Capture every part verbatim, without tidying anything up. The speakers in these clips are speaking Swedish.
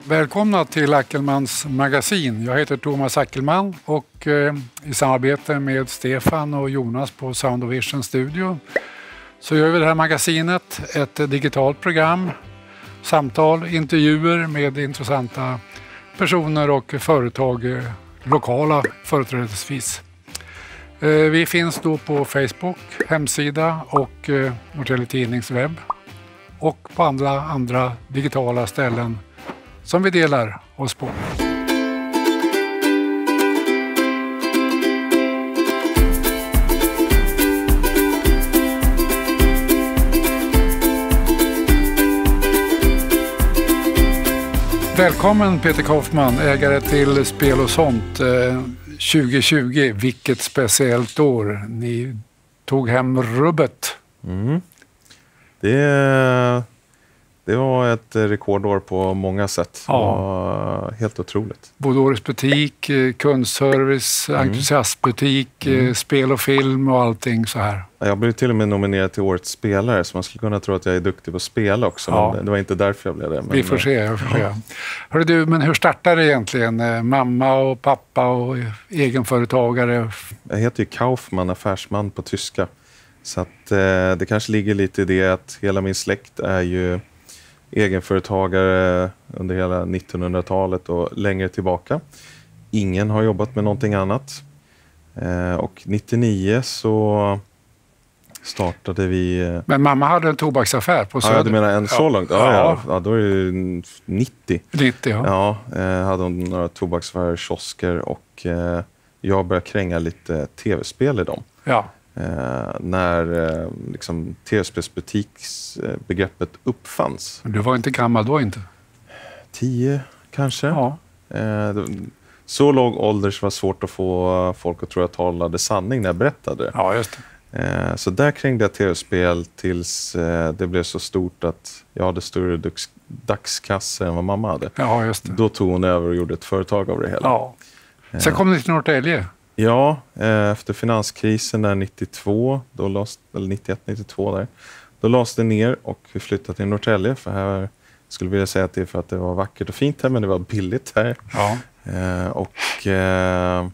Välkomna till Ackelmans magasin. Jag heter Thomas Ackelman och eh, i samarbete med Stefan och Jonas på Sound of Vision Studio så gör vi det här magasinet, ett digitalt program, samtal, intervjuer med intressanta personer och företag, eh, lokala företrädesvis. Eh, vi finns då på Facebook, hemsida och eh, Norrtälje Tidnings webb och på andra, andra digitala ställen som vi delar oss på. Välkommen Peter Kaufman, ägare till Spel och sånt. tjugo tjugo, vilket speciellt år. Ni tog hem rubbet. Mm. Det, det var ett rekordår på många sätt. Ja. Det var helt otroligt. Både årets butik, kundservice, mm. entusiastbutik, mm. spel och film och allting så här. Jag blev till och med nominerad till årets spelare, så man skulle kunna tro att jag är duktig på att spela också. Ja. Men det var inte därför jag blev det. Men vi får se. Jag får se. Hörru du, men hur startade det egentligen? Mamma och pappa och egenföretagare? Jag heter ju Kaufman, affärsman på tyska. Så att, eh, det kanske ligger lite i det att hela min släkt är ju egenföretagare under hela nittonhundratalet och längre tillbaka. Ingen har jobbat med någonting annat. Eh, och nittionio så startade vi... Men mamma hade en tobaksaffär på Söder. Ja, du menar en så långt? Ja, ja. ja. ja då är det nittio. nittio, ja. Ja, eh, hade hon några tobaksaffärer, kiosker och eh, jag började kränga lite tv-spel i dem. Ja. Eh, när eh, liksom, tv-spelsbutiksbegreppet uppfanns. Du var inte gammal då inte? Tio kanske. Ja. Eh, så låg ålder så var svårt att få folk att tro att jag talade sanning när jag berättade. Ja, just det. Eh, så där krängde jag tv-spel tills eh, det blev så stort att jag hade större dux- dagskassor än vad mamma hade. Ja, just det. Då tog hon över och gjorde ett företag av det hela. Ja. Sen kom ni till Norrtälje. Ja, efter finanskrisen där nittiotvå, då lades, eller nittioett nittiotvå där, då lades det ner och vi flyttade till Norrtälje. För här skulle vilja säga att det är för att det var vackert och fint här, men det var billigt här. Ja. Eh, och eh,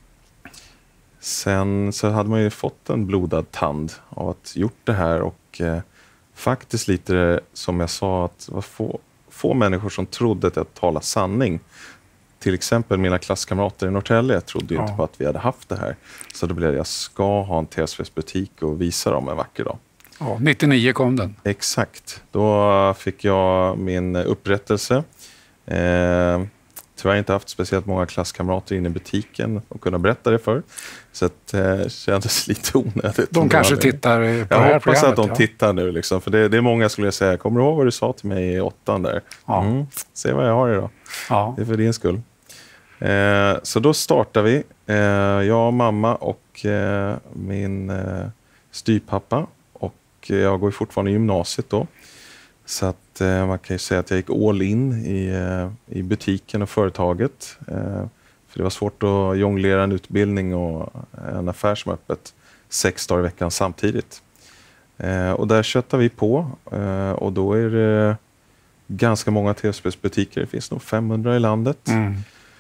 sen så hade man ju fått en blodad tand av att gjort det här och eh, faktiskt lite som jag sa att det var få, få människor som trodde att jag talade sanning. Till exempel mina klasskamrater i Norrtälje trodde ju ja. inte på att vi hade haft det här. Så då blev det, jag ska ha en T S V-butik och visa dem en vacker dag. Ja, nittionio kom den. Exakt. Då fick jag min upprättelse. Eh, tyvärr inte haft speciellt många klasskamrater inne i butiken och kunna berätta det för. Så att, eh, kändes lite onödigt. De kanske tittar på jag det här hoppas programmet, att de ja. tittar nu. Liksom, för det, det är många skulle jag säga. Kommer du ihåg vad du sa till mig i åttan där? Ja. Mm, se vad jag har idag. Ja. Det är för din skull. Eh, så då startar vi. Eh, jag, mamma och eh, min eh, styrpappa. Och jag går fortfarande i gymnasiet då. Så att eh, man kan ju säga att jag gick all in i, eh, i butiken och företaget. Eh, för det var svårt att jonglera en utbildning och en affär som är öppet sex dagar i veckan samtidigt. Eh, och där köttar vi på. Eh, och då är det ganska många T S B-butiker. Det finns nog femhundra i landet. Mm.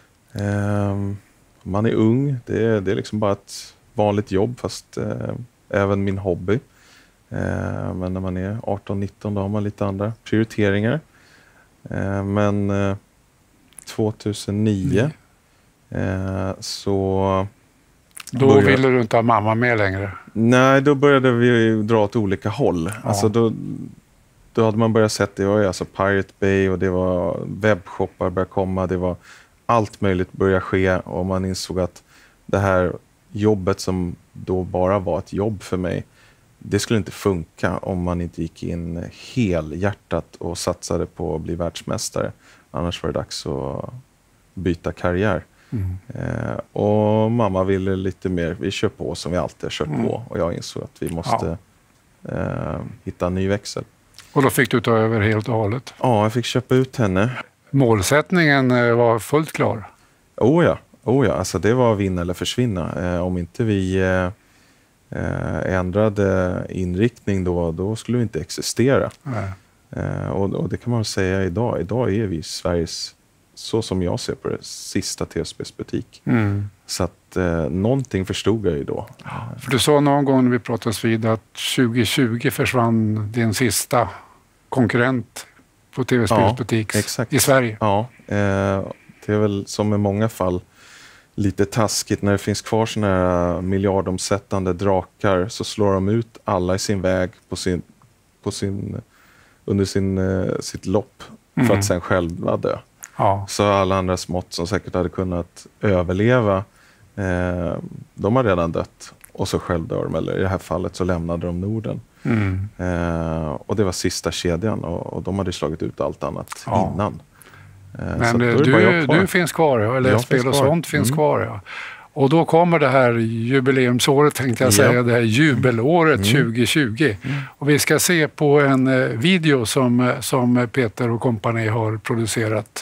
Eh, man är ung. Det är, det är liksom bara ett vanligt jobb fast eh, även min hobby. Eh, men när man är arton nitton då har man lite andra prioriteringar. Eh, men eh, tjugohundranio mm. eh, så... Då började... ville du inte ha mamma med längre? Nej, då började vi dra åt olika håll. Ja. Alltså då, då hade man börjat sett, det var ju alltså Pirate Bay och det var webbshoppar började komma. Det var allt möjligt började ske och man insåg att det här jobbet som då bara var ett jobb för mig, det skulle inte funka om man inte gick in helhjärtat och satsade på att bli världsmästare. Annars var det dags att byta karriär. Mm. Eh, och mamma ville lite mer, vi kör på som vi alltid har kört mm. på. Och jag insåg att vi måste ja. eh, hitta en ny växel. Och då fick du ta över helt och hållet? Ja, jag fick köpa ut henne. Målsättningen var fullt klar? Oh ja, oh ja. Alltså det var vinna eller försvinna. Eh, om inte vi eh, ändrade inriktning då, då skulle vi inte existera. Eh, och, och det kan man säga idag. Idag är vi Sveriges så som jag ser på det, sista tv-spelsbutik. Mm. Så att eh, någonting förstod jag ju då. För du sa någon gång när vi pratades vid att tjugo tjugo försvann din sista konkurrent på tv-spelsbutik ja, i Sverige. Ja, eh, det är väl som i många fall lite taskigt när det finns kvar såna här miljardomsättande drakar, så slår de ut alla i sin väg på sin, på sin, under sin, eh, sitt lopp för Mm. att sen själva dö. Ja. Så alla andra smått som säkert hade kunnat överleva, eh, de har redan dött. Och så själv dör de, eller i det här fallet så lämnade de Norden. Mm. Eh, och det var sista kedjan och, och de hade slagit ut allt annat Ja. innan. Eh, Men så du, då är det bara jag kvar. du finns kvar, ja, eller Jag spel finns och kvar. sånt finns Mm. kvar. Ja. Och då kommer det här jubileumsåret, tänkte jag Ja. säga, det här jubelåret Mm. tjugo tjugo. Mm. Och vi ska se på en eh, video som, som Peter och kompani har producerat.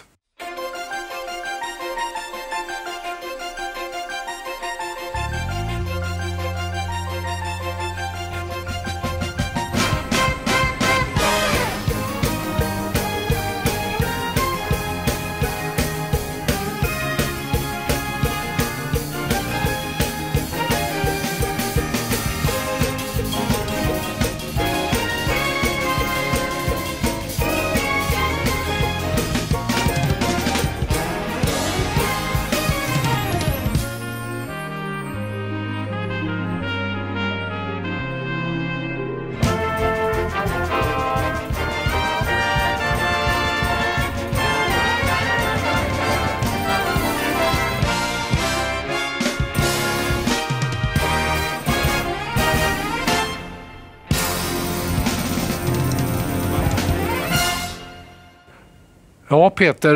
Ja, Peter,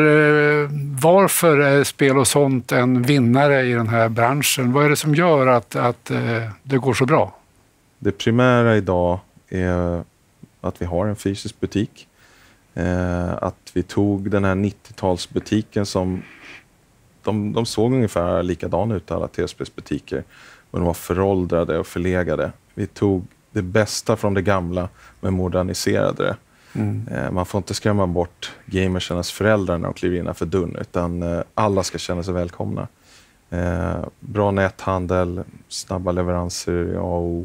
varför är spel och sånt en vinnare i den här branschen? Vad är det som gör att, att det går så bra? Det primära idag är att vi har en fysisk butik. Eh, att vi tog den här nittiotalsbutiken som de, de såg ungefär likadan ut, alla tv-spelsbutiker. Men de var föråldrade och förlegade. Vi tog det bästa från det gamla men moderniserade det. Mm. Eh, man får inte skrämma bort gamersernas föräldrar när de kliver innanför dörren, utan eh, alla ska känna sig välkomna. Eh, bra näthandel, snabba leveranser, A O.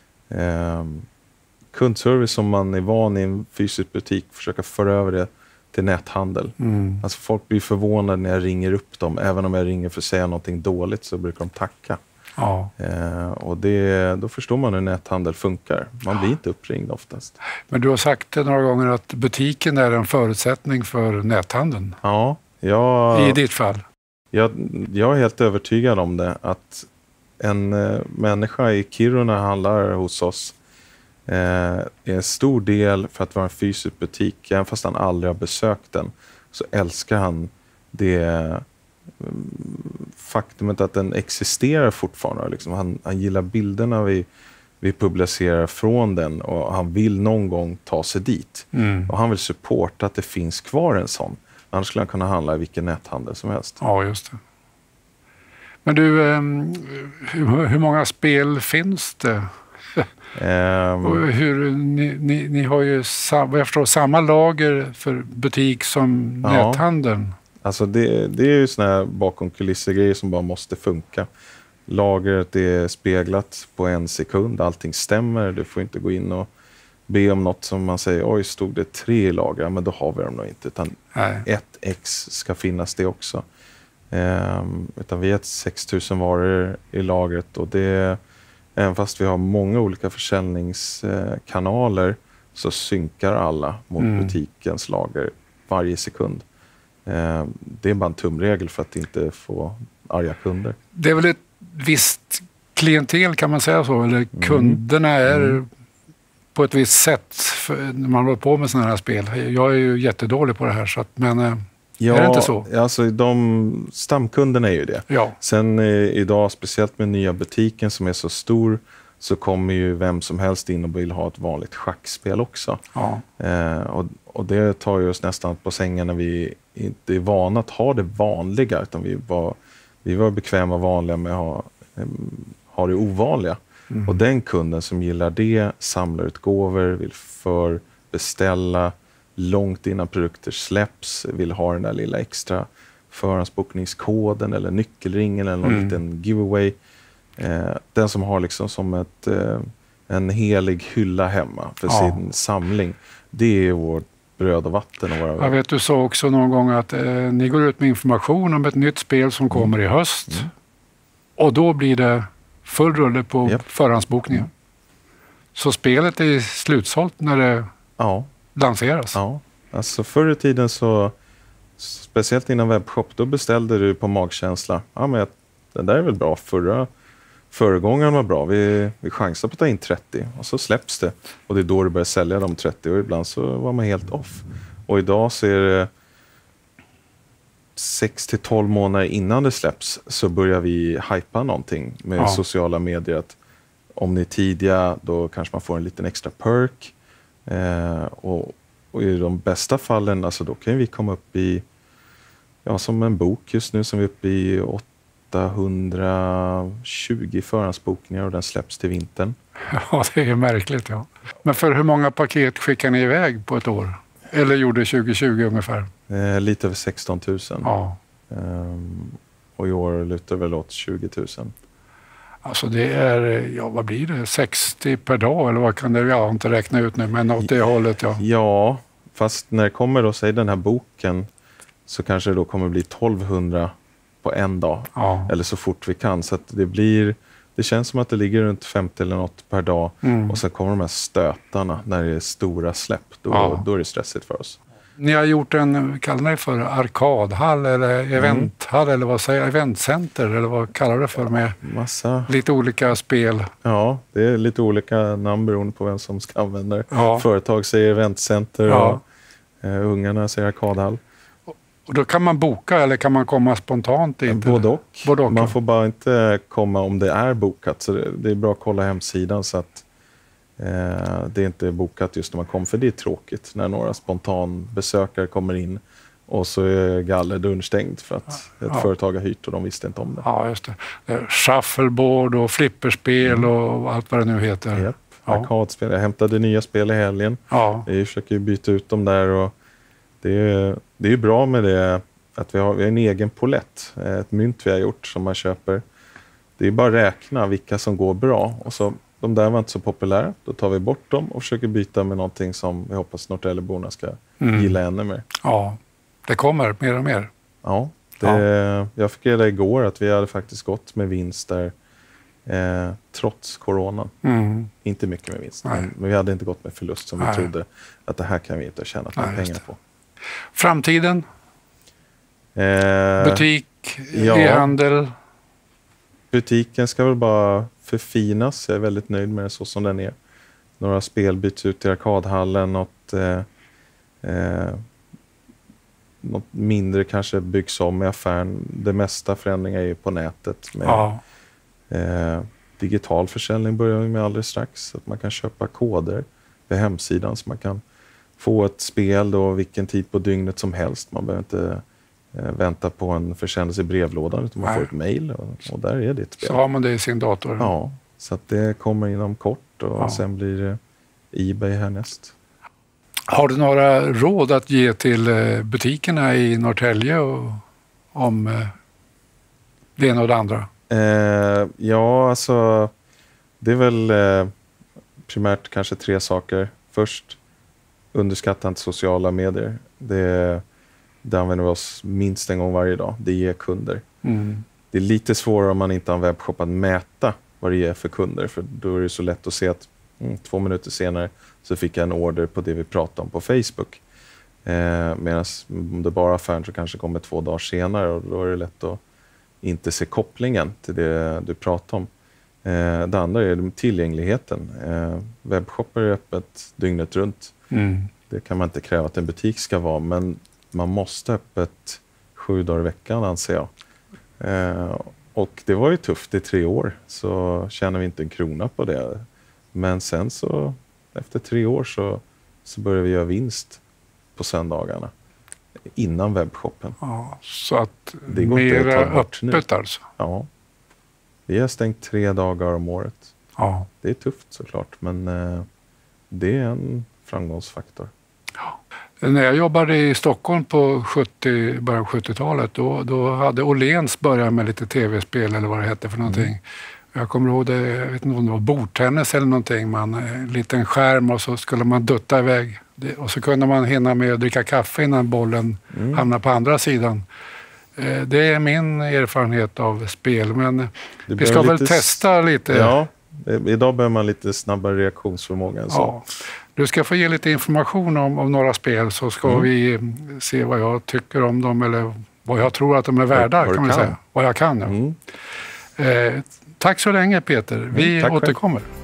Eh, kundservice som man är van i en fysisk butik, försöka föra över det till näthandel. Mm. Alltså folk blir förvånade när jag ringer upp dem. Även om jag ringer för att säga någonting dåligt så brukar de tacka. Ja. Eh, och det, då förstår man hur näthandel funkar. Man blir inte uppringd oftast. Men du har sagt några gånger att butiken är en förutsättning för näthandeln. Ja. Jag, I ditt fall? Jag, jag är helt övertygad om det. Att en eh, människa i Kiruna handlar hos oss eh, är en stor del för att vara en fysisk butik. Även fast han aldrig har besökt den så älskar han det faktumet att den existerar fortfarande. Liksom. Han, han gillar bilderna vi, vi publicerar från den och han vill någon gång ta sig dit. Mm. Och han vill supporta att det finns kvar en sån. Annars skulle han kunna handla i vilken näthandel som helst. Ja, just det. Men du, hur, hur många spel finns det? Um, och hur, ni, ni, ni har ju vad jag förstår, samma lager för butik som ja. näthandeln. Alltså det, det är ju såna här bakom kulisser-grejer som bara måste funka. Lagret är speglat på en sekund. Allting stämmer. Du får inte gå in och be om något som man säger, oj, stod det tre i lager, men då har vi dem nog inte. Utan Nej. ett ex ska finnas det också. Ehm, utan vi har sex tusen varor i lagret och det, även fast vi har många olika försäljningskanaler så synkar alla mot mm. butikens lager varje sekund. Det är bara en tumregel för att inte få arga kunder. Det är väl ett visst klientel, kan man säga så? Eller kunderna är mm. på ett visst sätt när man håller på med sådana här spel. Jag är ju jättedålig på det här, så att, men ja, är det inte så? Alltså de stamkunderna är ju det. Ja. Sen idag, speciellt med nya butiken som är så stor, så kommer ju vem som helst in och vill ha ett vanligt schackspel också. Ja. Eh, och, och det tar ju oss nästan på sängen när vi inte är vana att ha det vanliga, utan vi var, vi var bekväma och vanliga med att ha, um, ha det ovanliga. Mm. Och den kunden som gillar det, samlar ut gåvor, vill förbeställa, långt innan produkter släpps vill ha den där lilla extra förhandsbokningskoden eller nyckelringen eller någon mm. liten giveaway. Eh, den som har liksom som ett, eh, en helig hylla hemma för ja. sin samling, det är vårt bröd och vatten. Och våra... Jag vet, du sa också någon gång att eh, ni går ut med information om ett nytt spel som kommer mm. i höst. Mm. Och då blir det full rulle på yep. förhandsbokningen. Mm. Så spelet är slutsålt när det ja. lanseras? Ja, alltså förr i tiden så, speciellt innan webbshop, då beställde du på magkänsla. Ja, men den där är väl bra. Förra Föregångaren var bra. Vi, vi chansade på att ta in trettio och så släpps det. Och det är då du börjar sälja de trettio och ibland så var man helt off. Och idag så är det sex till tolv månader innan det släpps så börjar vi hypa någonting med ja. sociala medier. Att om ni är tidiga då kanske man får en liten extra perk. Eh, och, och i de bästa fallen, alltså då kan vi komma upp i, ja, som en bok just nu som vi är uppe i åttahundratjugo förhandsbokningar och den släpps till vintern. Ja, det är märkligt. Ja. Men för hur många paket skickar ni iväg på ett år? Eller gjorde tjugo tjugo ungefär? Eh, lite över sexton tusen. Ja. Um, och i år lutar väl åt tjugo tusen. Alltså det är, ja vad blir det? sextio per dag eller vad kan det? Jag har inte räknat ut nu, men åt det hållet ja. Ja, fast när det kommer då, säg den här boken, så kanske det då kommer bli tolvhundra på en dag. Ja. Eller så fort vi kan. Så att det blir, det känns som att det ligger runt femtio eller något per dag. Mm. Och så kommer de här stötarna när det är stora släpp. Då, ja. då är det stressigt för oss. Ni har gjort en, kallar ni för arkadhall eller eventhall mm. eller vad säger eventcenter eller vad kallar det för med massa lite olika spel? Ja, det är lite olika namn beroende på vem som ska använda det. Ja. Företag säger eventcenter ja. och uh, ungarna säger arkadhall. Och då kan man boka eller kan man komma spontant? Inte? Både och. Både och. Man får bara inte komma om det är bokat. Så det, det är bra att kolla hemsidan så att eh, det inte är bokat just när man kommer. För det är tråkigt när några spontan besökare kommer in och så är gallerdörren stängd för att ett ja. företag har hyrt och de visste inte om det. Ja, just det. Shuffleboard och flipperspel mm. och allt vad det nu heter. Yep. Ja. Arkadspel. Jag hämtade nya spel i helgen. Ja. Jag försöker byta ut dem där och det är, det är bra med det att vi har, vi har en egen polett, ett mynt vi har gjort som man köper. Det är bara att räkna vilka som går bra och så de där var inte så populära, då tar vi bort dem och försöker byta med någonting som vi hoppas Norrtäljeborna ska mm. gilla ännu mer. Ja, det kommer mer och mer. Ja, det, ja. jag fick reda igår att vi hade faktiskt gått med vinst där eh, trots coronan. Mm. Inte mycket med vinst, men, men vi hade inte gått med förlust som Nej. vi trodde att det här kan vi inte tjäna några pengar på. Framtiden? Eh, Butik, ja, e-handel? Butiken ska väl bara förfinas. Jag är väldigt nöjd med det så som den är. Några spel byts ut till arkadhallen. Något, eh, eh, något mindre kanske byggs om i affären. Det mesta förändringar är ju på nätet. Med, ja. eh, digital försäljning börjar vi med alldeles strax. Så att man kan köpa koder på hemsidan så man kan få ett spel då vilken tid på dygnet som helst. Man behöver inte eh, vänta på en försändelse i brevlådan utan man Nej. får ett mejl och, och där är det ett spel. Så har man det i sin dator? Ja, så att det kommer inom kort och ja. sen blir det eBay härnäst. Har du några råd att ge till butikerna i Norrtälje och, om eh, det ena och det andra? Eh, ja, alltså det är väl eh, primärt kanske tre saker. Först, underskatta inte sociala medier. Det, det använder vi oss minst en gång varje dag. Det ger kunder. Mm. Det är lite svårare om man inte har en webbshop att mäta vad det ger för kunder. För då är det så lätt att se att mm, två minuter senare så fick jag en order på det vi pratade om på Facebook. Eh, Medan om det bara är affären så kanske kommer två dagar senare och då är det lätt att inte se kopplingen till det du pratar om. Eh, det andra är tillgängligheten. Eh, webbshopper är öppet dygnet runt. Mm. Det kan man inte kräva att en butik ska vara, men man måste öppet sju dagar i veckan anser jag. Eh, och det var ju tufft i tre år så tjänar vi inte en krona på det. Men sen så efter tre år så, så började vi göra vinst på söndagarna innan webbshoppen. Ja, så att det går mera öppet nu. Alltså? Ja. Vi har stängt tre dagar om året. Ja. Det är tufft såklart, men eh, det är en framgångsfaktor. Ja. När jag jobbade i Stockholm på sjuttio, början av sjuttiotalet, då, då hade Åhléns börjat med lite tv-spel eller vad det hette för någonting. Mm. Jag kommer ihåg det, jag vet inte om det var bordtennis eller någonting. Man, en liten skärm och så skulle man dutta iväg. Och så kunde man hinna med att dricka kaffe innan bollen mm. hamnade på andra sidan. Det är min erfarenhet av spel, men vi ska väl testa lite. Ja, idag behöver man lite snabbare reaktionsförmåga än så. Ja. Du ska få ge lite information om, om några spel, så ska mm. vi se vad jag tycker om dem eller vad jag tror att de är värda, vad, kan man säga. Vad jag kan. Ja. Mm. Eh, tack så länge, Peter. Vi mm, återkommer. Själv.